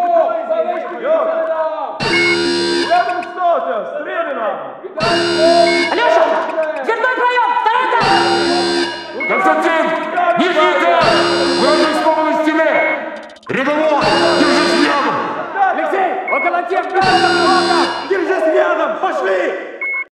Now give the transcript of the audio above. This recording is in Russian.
Рядом стойте! Стреляно! Алеша! Дверной проем! Второй этаж! Константин! Никита! Вы уже с стены! Рядовой! Держи!